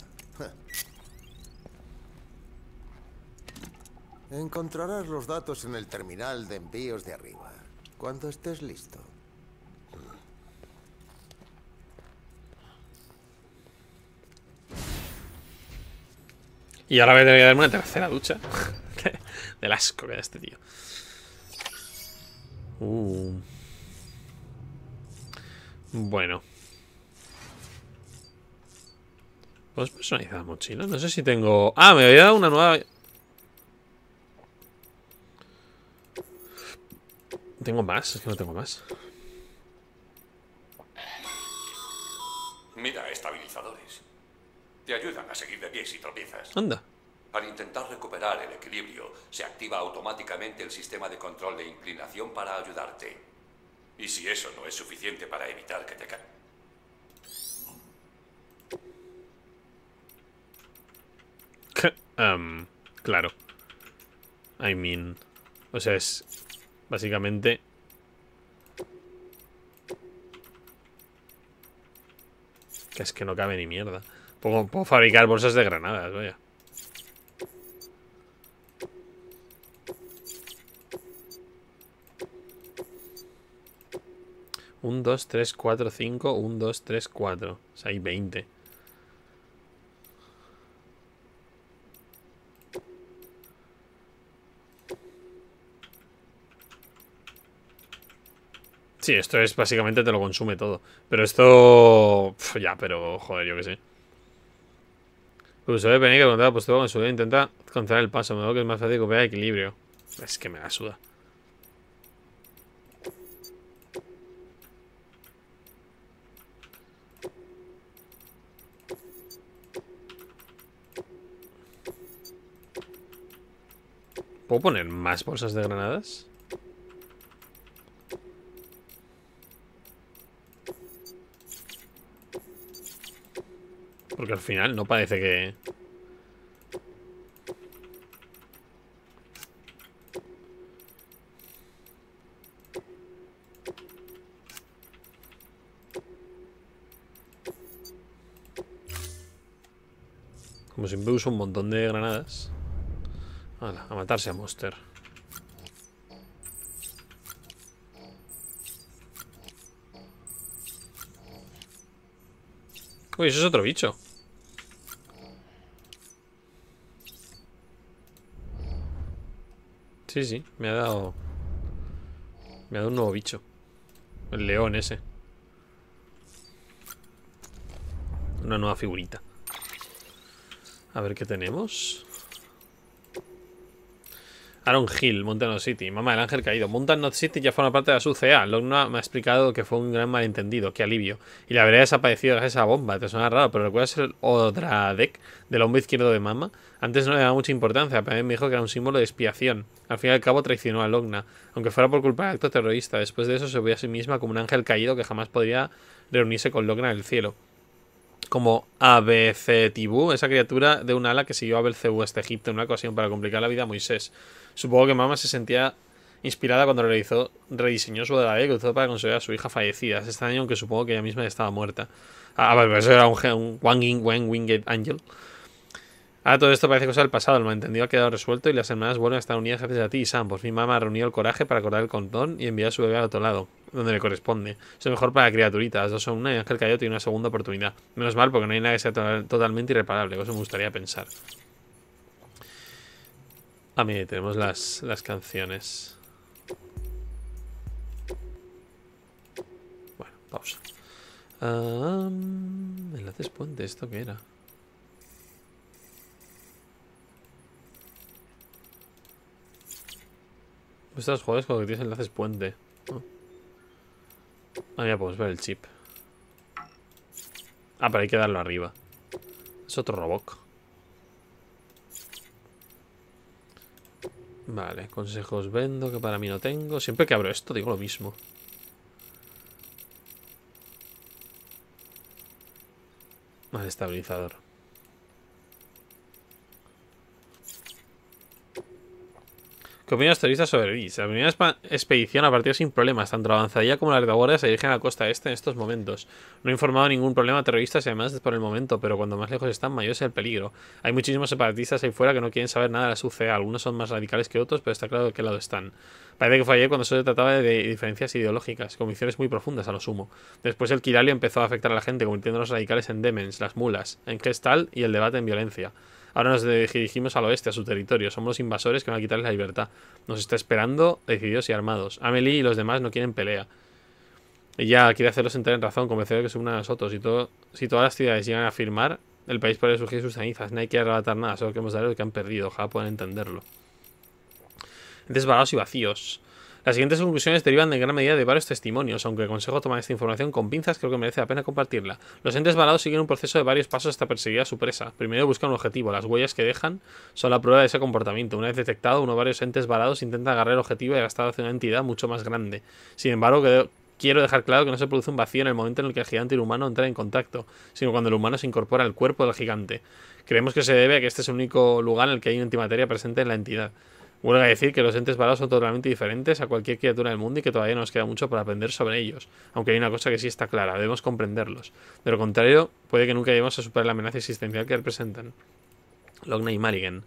Encontrarás los datos en el terminal de envíos de arriba, cuando estés listo. Y ahora voy a tener que darme una tercera ducha. Del asco que da este tío. Bueno. ¿Puedes personalizar la mochila? No sé si tengo... Ah, me había dado una nueva... ¿Tengo más? Es que no tengo más. Mira, estabilizadores. Te ayudan a seguir de pie si tropiezas. Anda. Al intentar recuperar el equilibrio, se activa automáticamente el sistema de control de inclinación para ayudarte. Y si eso no es suficiente para evitar que te caigas. Claro. I mean... O sea, es... Básicamente... Que es que no cabe ni mierda. Puedo fabricar bolsas de granadas, vaya. Un, 2, 3, 4, 5. 1, 2, 3, 4. O sea, hay 20. Sí, esto es básicamente te lo consume todo. Pero esto... ya, pero joder, yo qué sé. Pues debe venir que preguntar la postura con su dedo intenta controlar el paso. Me veo que es más fácil copiar equilibrio. Es que me la suda. ¿Puedo poner más bolsas de granadas? Porque al final no parece que... Como siempre uso un montón de granadas. Hala, a matarse a Monster. Uy, eso es otro bicho. Sí, sí, me ha dado... Me ha dado un nuevo bicho. El león ese. Una nueva figurita. A ver qué tenemos. Aaron Hill, Mountain City. Mamá, el ángel caído. Mountain City ya forma parte de la SUCA. Logna me ha explicado que fue un gran malentendido. Qué alivio. Y la habría desaparecido gracias a esa bomba. Te suena raro, pero ¿recuerdas el Odradek del hombro izquierdo de Mama? Antes no le daba mucha importancia, pero a mí me dijo que era un símbolo de expiación. Al fin y al cabo traicionó a Logna, aunque fuera por culpa del acto terrorista. Después de eso se vio a sí misma como un ángel caído que jamás podría reunirse con Logna en el cielo. Como Abecetibú, esa criatura de un ala que siguió a Belcebú hasta Egipto en una ocasión para complicar la vida a Moisés. Supongo que Mama se sentía inspirada cuando rediseñó su Odradek que usó para consolar a su hija fallecida. Es extraño, aunque supongo que ella misma ya estaba muerta. Vale, eso era un Winged Angel. Ahora todo esto parece cosa del pasado, el malentendido ha quedado resuelto y las hermanas vuelven a estar unidas gracias a ti y Sam. Por fin Mama ha reunido el coraje para acordar el condón y enviar a su bebé al otro lado, donde le corresponde. Es lo mejor para la criaturita, las dos son una y Ángel Cayo tiene una segunda oportunidad. Menos mal porque no hay nada que sea totalmente irreparable, eso me gustaría pensar. Mire, tenemos las canciones. Bueno, pausa. Enlaces puente, ¿esto qué era? Estos juegos como que tienes enlaces puente, ¿no? Ya podemos ver el chip. Pero hay que darlo arriba. Es otro Robok. Vale, consejos vendo que para mí no tengo. Siempre que abro esto digo lo mismo. Vale, estabilizador. ¿Qué opinan los terroristas sobre Reach? La primera expedición ha partido sin problemas. Tanto la avanzadilla como la retaguardia se dirigen a la costa este en estos momentos. No he informado de ningún problema a terroristas y además por el momento, pero cuando más lejos están, mayor es el peligro. Hay muchísimos separatistas ahí fuera que no quieren saber nada de la SUCA. Algunos son más radicales que otros, pero está claro de qué lado están. Parece que fue ayer cuando se trataba de diferencias ideológicas, convicciones muy profundas a lo sumo. Después el Kiralio empezó a afectar a la gente, convirtiendo a los radicales en demens, las mulas, en gestal y el debate en violencia. Ahora nos dirigimos al oeste, a su territorio. Somos los invasores que van a quitarles la libertad. Nos está esperando, decididos y armados. Amelie y los demás no quieren pelea. Ella quiere hacerlos entrar en razón, convencerlos de que se unan a nosotros. Si todas las ciudades llegan a firmar, el país puede surgir sus cenizas. Nadie quiere arrebatar nada, solo queremos darles lo que han perdido. Ojalá puedan entenderlo. Entes varados y vacíos. Las siguientes conclusiones derivan en gran medida de varios testimonios, aunque aconsejo tomar esta información con pinzas, creo que merece la pena compartirla. Los entes varados siguen un proceso de varios pasos hasta perseguir a su presa. Primero buscan un objetivo, las huellas que dejan son la prueba de ese comportamiento. Una vez detectado, uno o varios entes varados intentan agarrar el objetivo y arrastrar hacia una entidad mucho más grande. Sin embargo, quiero dejar claro que no se produce un vacío en el momento en el que el gigante y el humano entran en contacto, sino cuando el humano se incorpora al cuerpo del gigante. Creemos que se debe a que este es el único lugar en el que hay antimateria presente en la entidad. Vuelvo a decir que los entes varados son totalmente diferentes a cualquier criatura del mundo y que todavía nos queda mucho por aprender sobre ellos. Aunque hay una cosa que sí está clara, debemos comprenderlos. De lo contrario, puede que nunca lleguemos a superar la amenaza existencial que representan. Logna y Maligen.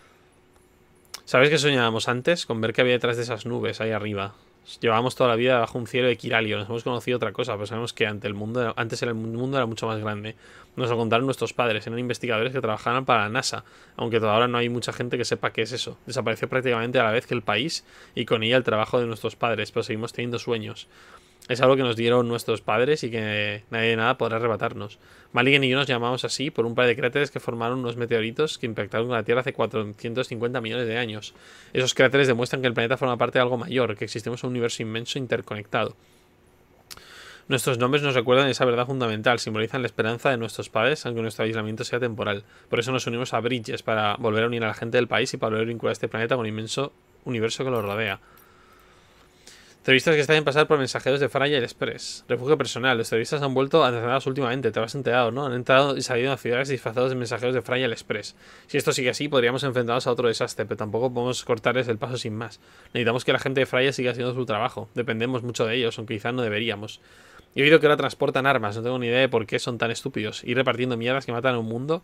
¿Sabes qué soñábamos antes? Con ver qué había detrás de esas nubes ahí arriba. Llevábamos toda la vida bajo un cielo de Kiralio. Nos hemos conocido otra cosa, pero sabemos que antes el mundo era mucho más grande. Nos lo contaron nuestros padres. Eran investigadores que trabajaban para la NASA, aunque todavía ahora no hay mucha gente que sepa qué es eso. Desapareció prácticamente a la vez que el país y con ella el trabajo de nuestros padres, pero seguimos teniendo sueños. Es algo que nos dieron nuestros padres y que nadie de nada podrá arrebatarnos. Maligen y yo nos llamamos así por un par de cráteres que formaron unos meteoritos que impactaron la Tierra hace 450 millones de años. Esos cráteres demuestran que el planeta forma parte de algo mayor, que existimos en un universo inmenso interconectado. Nuestros nombres nos recuerdan esa verdad fundamental, simbolizan la esperanza de nuestros padres, aunque nuestro aislamiento sea temporal. Por eso nos unimos a Bridges, para volver a unir a la gente del país y para volver a vincular este planeta con el inmenso universo que lo rodea. Terroristas que están en pasar por mensajeros de Fragile Express. Refugio personal. Los terroristas han vuelto atencionados últimamente. Te has enterado, ¿no? Han entrado y salido a ciudades disfrazados de mensajeros de Fragile Express. Si esto sigue así, podríamos enfrentarnos a otro desastre, pero tampoco podemos cortarles el paso sin más. Necesitamos que la gente de Fragile siga haciendo su trabajo. Dependemos mucho de ellos, aunque quizás no deberíamos. He oído que ahora transportan armas. No tengo ni idea de por qué son tan estúpidos. Ir repartiendo mierdas que matan en un mundo...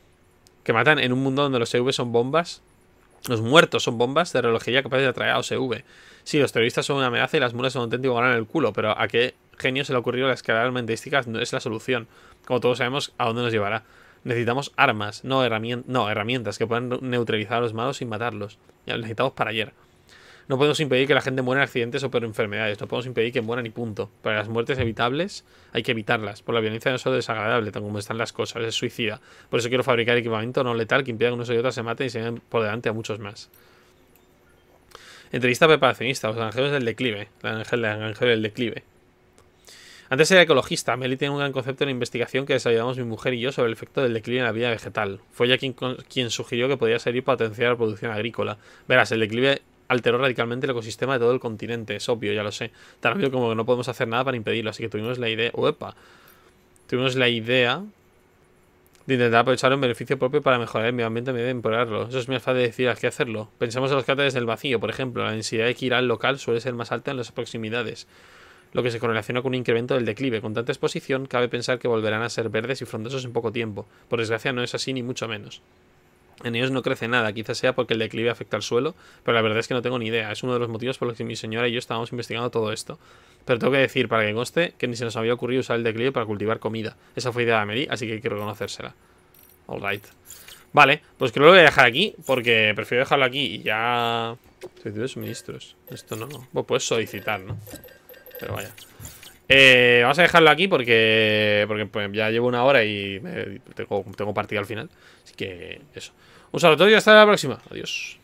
donde los EV son bombas. Los muertos son bombas de relojería capaces de atraer a OSV. Sí, los terroristas son una amenaza y las mulas son un auténtico gran en el culo, pero ¿a qué genio se le ha ocurrido la escalada armamentística? No es la solución. Como todos sabemos, ¿a dónde nos llevará? Necesitamos armas, no herramientas que puedan neutralizar a los malos sin matarlos. Ya lo necesitamos para ayer. No podemos impedir que la gente muera en accidentes o por enfermedades. No podemos impedir que mueran y punto. Para las muertes evitables hay que evitarlas. Por la violencia no es solo desagradable, tal como están las cosas, es suicida. Por eso quiero fabricar equipamiento no letal que impida que unos y otros se maten y se den por delante a muchos más. Entrevista preparacionista, los granjeros del declive. El granjero del declive. Antes era ecologista. Meli tiene un gran concepto en investigación que desarrollamos mi mujer y yo sobre el efecto del declive en la vida vegetal. Fue ella quien sugirió que podía servir para potenciar la producción agrícola. Verás, el declive alteró radicalmente el ecosistema de todo el continente. Es obvio, ya lo sé. Tan obvio como que no podemos hacer nada para impedirlo. Así que tuvimos la idea... Tuvimos la idea de intentar aprovechar un beneficio propio para mejorar el medio ambiente en vez de empeorarlo. Eso es más fácil de decir al que hacerlo. Pensemos en los cráteres del vacío, por ejemplo. La densidad de Kiral local suele ser más alta en las proximidades, lo que se correlaciona con un incremento del declive. Con tanta exposición, cabe pensar que volverán a ser verdes y frondosos en poco tiempo. Por desgracia no es así, ni mucho menos. En ellos no crece nada, quizás sea porque el declive afecta al suelo, pero la verdad es que no tengo ni idea. Es uno de los motivos por los que mi señora y yo estábamos investigando todo esto. Pero tengo que decir, para que conste, que ni se nos había ocurrido usar el declive para cultivar comida. Esa fue idea de Mary, así que hay que reconocérsela. Alright. Vale, pues creo que lo voy a dejar aquí, porque prefiero dejarlo aquí y ya... Solicitud de suministros. Esto no... Bueno, puedes solicitar, ¿no? Pero vaya. Vamos a dejarlo aquí porque pues, ya llevo una hora y tengo partida al final. Así que eso. Un saludo y hasta la próxima. Adiós.